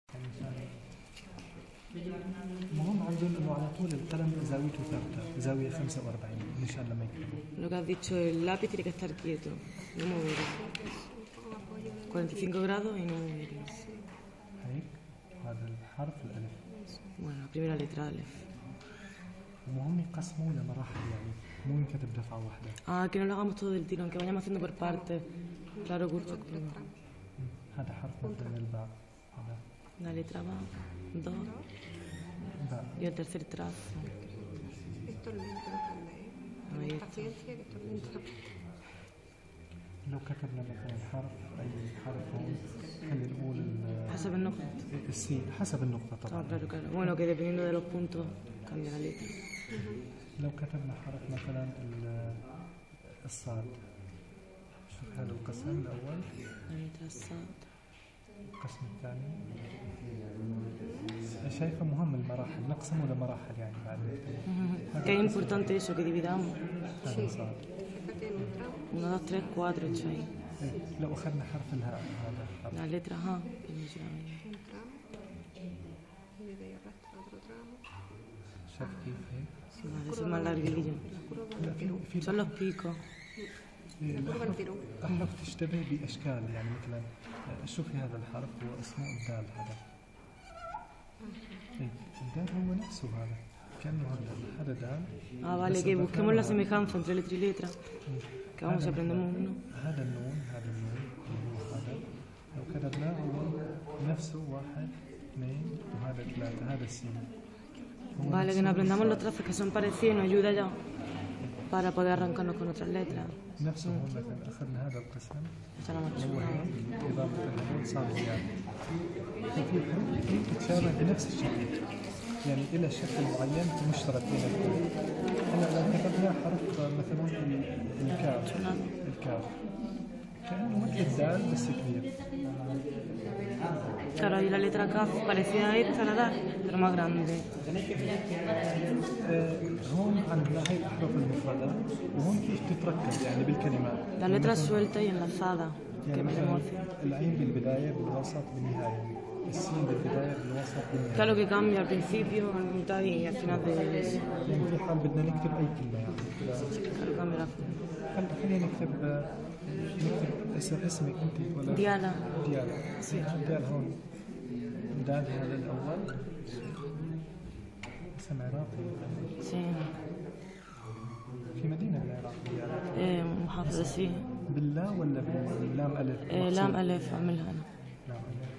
المهم عندهم انه على طول القلم زاويته ثابته زاويه 45 مشان لما يكتبوا. Lo que has dicho, el lápiz tiene que estar quieto, no moverlo. 45 grados y no moverlo. هيك هذا الحرف الالف. Bueno, la primera letra Aleph. ومهم يقسموا لمراحل يعني مو ينكتب دفعه واحده. Ah, que no lo hagamos todo del tirón, que vayamos haciendo por partes. Claro, curso. هذا حرف مثلا الباء هذا. La letra va, dos. باء. Y el tercer trazo. Esto es lento, ¿no? Ahí está. Paciencia, que esto es lento. لو كتبنا مثلا حرف اي حرف هون خلينا نقول حسب النقط. السين حسب النقطه Ah, طبعا. claro, claro. Bueno, que dependiendo de los puntos cambia la letra. لو كتبنا حرف مثلا الصاد شوف هذا القسم الاول La letra Sad. القسم الثاني شايفه مهم المراحل نقسمه لمراحل يعني بعد Que es importante eso, que dividamos. هذا صاد. Fíjate en un tramo. 1, 2, 3, 4, 6. لو اخذنا حرف الهاء هذا الحرف La letra H. que no se llama. Un tramo. Y de ahí arrastra otro tramo. شايف كيف هيك؟ Vale, eso es más larguillo. La curva لا del tirón. Son los picos. curva del tirón. الأحرف تشتبه بأشكال يعني مثلا شوفي هذا الحرف هو اسمه الدال هذا. إيه، الدال هو نفسه هذا كأنه هذا دال. Ah, vale, بس que أضفنا busquemos la هذا. semejanza entre letra y letra. Que vamos هذا- aprendemos uno. هذا النون اللي هو هذا لو كتبناه هو نفسه 1 2 وهذا 3 هذا السين. هو Vale, que نفسه nos aprendamos los الصاد. trazos que son parecidos y nos ayuda ya para poder arrancarnos con otras letras. نفسه هو مثلا أخذنا هذا القسم Esa la هو machuna. هيك إضافة النون صار زيادة. ففي حروف تتشابه بنفس الشكل يعني إلى شكل معين مشترك بين الكل. هلا لو كتبنا حرف مثلا الكاف الكاف كأنه مثل الدال بس كبير. Claro, hay la letra K parecida a esta, la da, pero más grande. هون عندنا هي الأحرف المفردة وهون كيف تتركب يعني بالكلمات. La letra suelta y enlazada, que يعني metemos مثلا así. العين بالبداية بالوسط بالنهاية. السين بالبداية بالوسط بالنهاية. Claro que cambia al principio, a la mitad y al final de eso. يعني في حال بدنا نكتب أي كلمة يعني كذا. Claro, cambia la forma. خلينا نكتب اسمك انت ولا Diana. ديالا. ديال هون دال هذا الاول اسم عراقي Sí. في مدينه بالعراق ديالا. محافظة sí. باللا ولا باللام الف؟ Lam Aleph, عملها أنا. لام الف.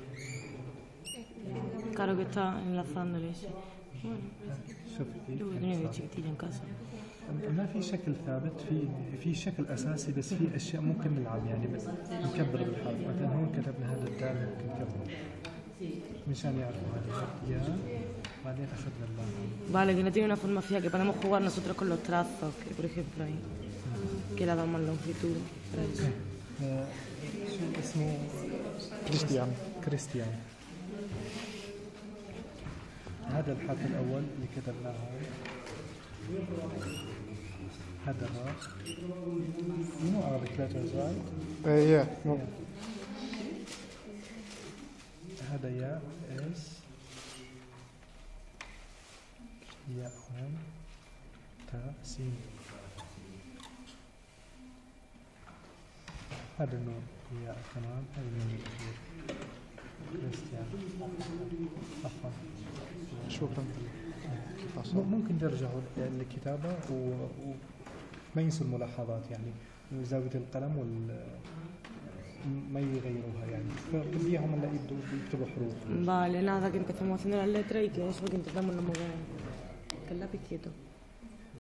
Claro que está enlazándole eso. Bueno, شوف yo que tenía de chiquitilla en casa. ما في شكل ثابت في شكل اساسي بس في اشياء ممكن نلعب يعني بس نكبر بالحرف مثلا هون كتبنا هذا الدال ممكن نكبره مشان يعرفوا هذه يا بعدين اخذنا اللام. Vale, que no tiene una forma fija, que podemos jugar nosotros con los trazos, que por ejemplo ahí, que le damos longitud. para eso. شو اسمه كريستيان. هذا الحرف الأول اللي كتبناه هون هذا الراء مو Arabic letters right؟ Yeah. No. هذا ياء اس ياء هون تاء سين. هذا النون ياء كمان هذا النون الأخير كريستيان. عفوا شكرا. ممكن ترجعوا للكتابة وما ينسوا الملاحظات يعني زاوية القلم ما يغيروها يعني فبديهم هلا يكتبوا حروف. Vale, nada, que empezamos haciendo las letras y que eso, que intentamos no mover. Que el lápiz quieto.